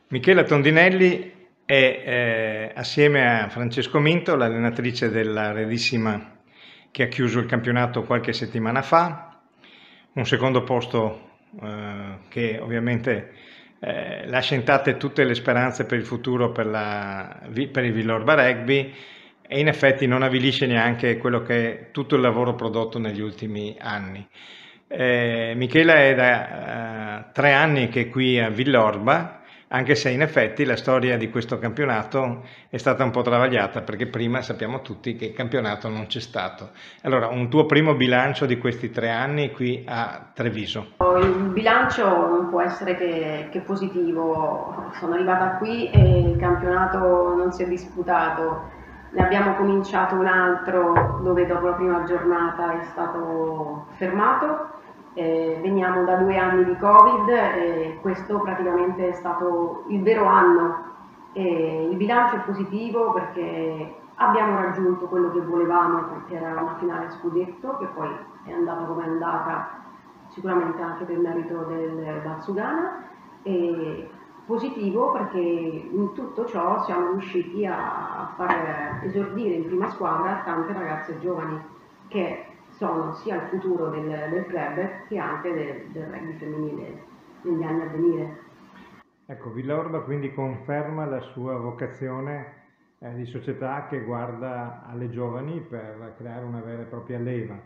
Michela Tondinelli è, assieme a Francesco Minto, l'allenatrice della Redissima che ha chiuso il campionato qualche settimana fa, un secondo posto che ovviamente lascia intatte tutte le speranze per il futuro per il Villorba Rugby e in effetti non avvilisce neanche quello che è tutto il lavoro prodotto negli ultimi anni. Michela è da 3 anni che è qui a Villorba, anche se in effetti la storia di questo campionato è stata un po' travagliata, perché prima sappiamo tutti che il campionato non c'è stato. Allora, un tuo primo bilancio di questi 3 anni qui a Treviso? Il bilancio non può essere che positivo. Sono arrivata qui e il campionato non si è disputato. Ne abbiamo cominciato un altro dove dopo la prima giornata è stato fermato. Veniamo da 2 anni di Covid e questo praticamente è stato il vero anno. Il bilancio è positivo perché abbiamo raggiunto quello che volevamo, che era una finale scudetto, che poi è andata come è andata, sicuramente anche per merito del Valsugana, e positivo perché in tutto ciò siamo riusciti a far esordire in prima squadra tante ragazze giovani che sono sia il futuro del club che anche del rugby femminile negli anni a venire. Ecco, Villorba quindi conferma la sua vocazione di società che guarda alle giovani per creare una vera e propria leva.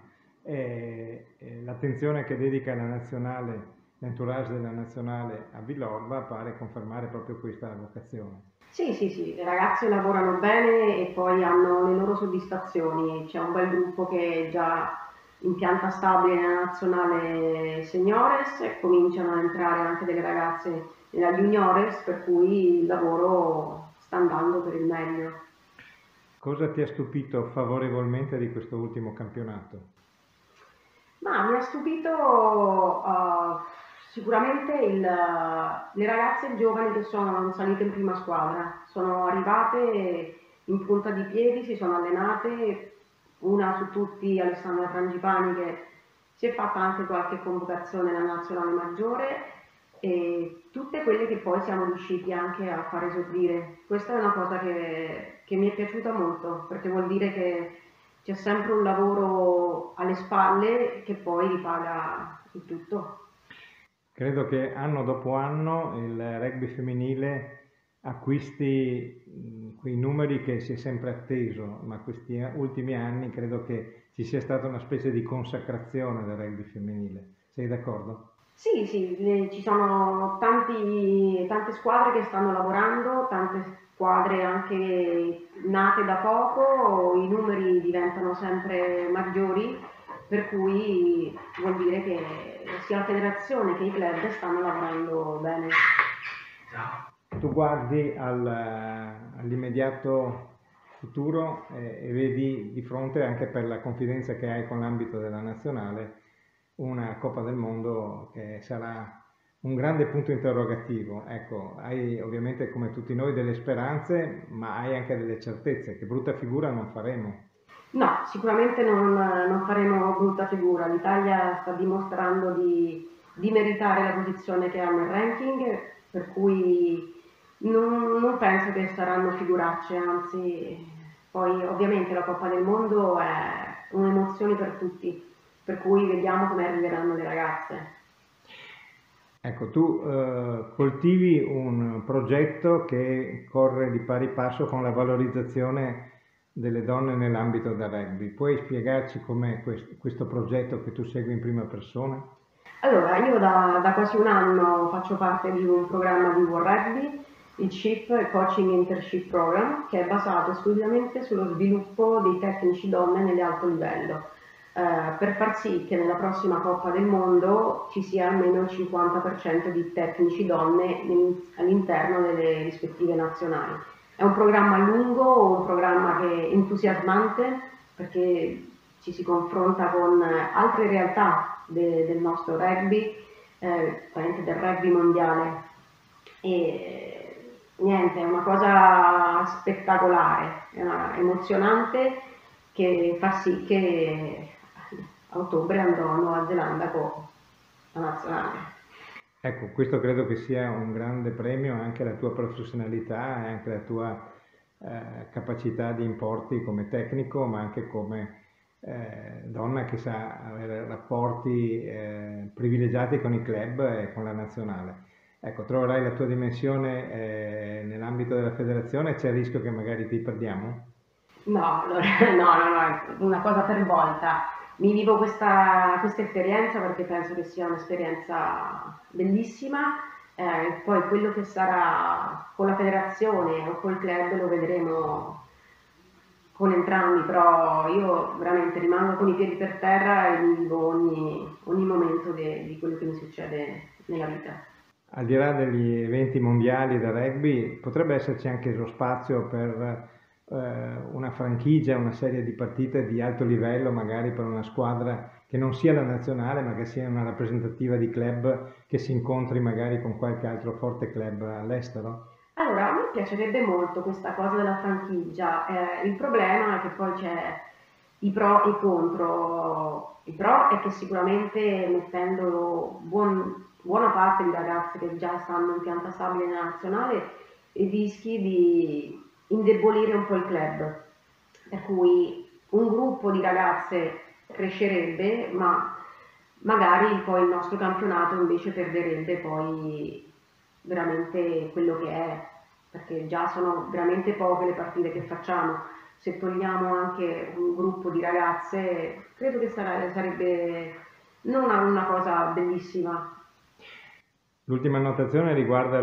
E l'attenzione che dedica la nazionale, l'entourage della nazionale a Villorba pare confermare proprio questa vocazione. Sì, sì, sì, le ragazze lavorano bene e poi hanno le loro soddisfazioni. C'è un bel gruppo che è già in pianta stabile nella nazionale seniores e cominciano a entrare anche delle ragazze nella juniores, per cui il lavoro sta andando per il meglio. Cosa ti ha stupito favorevolmente di questo ultimo campionato? Ma mi ha stupito sicuramente le ragazze giovani che sono salite in prima squadra, sono arrivate in punta di piedi, si sono allenate, una su tutti Alessandra Frangipani che si è fatta anche qualche convocazione nella nazionale maggiore e tutte quelle che poi siamo riusciti anche a far esordire. Questa è una cosa che mi è piaciuta molto perché vuol dire che c'è sempre un lavoro alle spalle che poi ripaga il tutto. Credo che anno dopo anno il rugby femminile acquisti quei numeri che si è sempre atteso, ma questi ultimi anni credo che ci sia stata una specie di consacrazione del rugby femminile. Sei d'accordo? Sì, sì, ci sono tante squadre che stanno lavorando, tante squadre anche nate da poco, i numeri diventano sempre maggiori, per cui vuol dire che sia la federazione che i club stanno lavorando bene. Tu guardi all'immediato futuro e vedi di fronte, anche per la confidenza che hai con l'ambito della nazionale, una Coppa del Mondo che sarà un grande punto interrogativo. Ecco, hai ovviamente come tutti noi delle speranze, ma hai anche delle certezze, che brutta figura non faremo. No, sicuramente non faremo brutta figura. L'Italia sta dimostrando di meritare la posizione che ha nel ranking, per cui non penso che saranno figuracce, anzi, poi ovviamente la Coppa del Mondo è un'emozione per tutti, per cui vediamo come arriveranno le ragazze. Ecco, tu coltivi un progetto che corre di pari passo con la valorizzazione delle donne nell'ambito del rugby. Puoi spiegarci com'è questo progetto che tu segui in prima persona? Allora, io da quasi un anno faccio parte di un programma di World Rugby, il CHIP, Coaching Internship Program, che è basato esclusivamente sullo sviluppo dei tecnici donne nell'alto livello, per far sì che nella prossima Coppa del Mondo ci sia almeno il 50% di tecnici donne all'interno delle rispettive nazionali. È un programma lungo, un programma che è entusiasmante perché ci si confronta con altre realtà del nostro rugby, del rugby mondiale. E niente, è una cosa spettacolare, emozionante che fa sì che a ottobre andrò a Nuova Zelanda con la nazionale. Ecco, questo credo che sia un grande premio anche alla tua professionalità e anche alla tua capacità di importi come tecnico, ma anche come donna che sa avere rapporti privilegiati con i club e con la nazionale. Ecco, troverai la tua dimensione nell'ambito della federazione, c'è il rischio che magari ti perdiamo? No, allora, no, una cosa per volta. Mi vivo questa esperienza perché penso che sia un'esperienza bellissima, poi quello che sarà con la federazione o col club lo vedremo con entrambi, però io veramente rimango con i piedi per terra e mi vivo ogni momento di quello che mi succede nella vita. Al di là degli eventi mondiali del rugby, potrebbe esserci anche lo spazio per una franchigia, una serie di partite di alto livello, magari per una squadra che non sia la nazionale, ma che sia una rappresentativa di club che si incontri magari con qualche altro forte club all'estero? Allora, a me piacerebbe molto questa cosa della franchigia, il problema è che poi c'è i pro e i contro. I pro è che sicuramente mettendo buona parte di ragazze che già stanno in pianta stabile nella nazionale rischi di indebolire un po' il club, per cui un gruppo di ragazze crescerebbe, ma magari poi il nostro campionato invece perderebbe poi veramente quello che è, perché già sono veramente poche le partite che facciamo. Se togliamo anche un gruppo di ragazze, credo che sarebbe non una cosa bellissima. L'ultima annotazione riguarda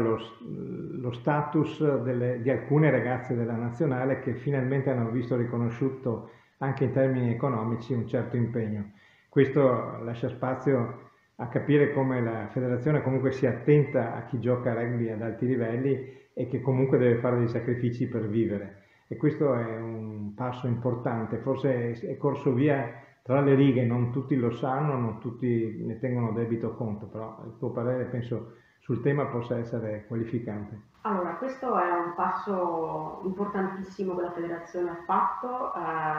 lo status di alcune ragazze della nazionale che finalmente hanno visto riconosciuto anche in termini economici un certo impegno. Questo lascia spazio a capire come la federazione comunque sia attenta a chi gioca a rugby ad alti livelli e che comunque deve fare dei sacrifici per vivere. E questo è un passo importante, forse è corso via tra le righe, non tutti lo sanno, non tutti ne tengono debito conto, però il tuo parere penso sul tema possa essere qualificante. Allora, questo è un passo importantissimo che la federazione ha fatto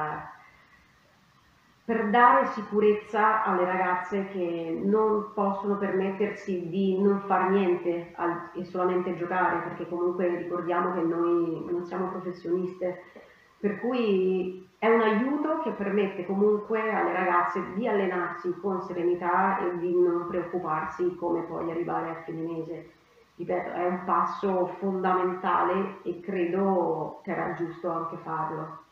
per dare sicurezza alle ragazze che non possono permettersi di non far niente e solamente giocare, perché comunque ricordiamo che noi non siamo professioniste, per cui è un aiuto che permette comunque alle ragazze di allenarsi con serenità e di non preoccuparsi come poi arrivare a fine mese. Ripeto, è un passo fondamentale e credo che era giusto anche farlo.